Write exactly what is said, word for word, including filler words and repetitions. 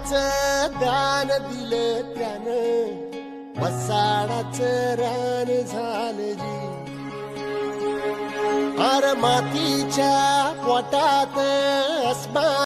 प्रेमाचं दान दिलं त्यानं, वसाडाचं रान झालं जी. अर मातीच्या पोटात अस्मा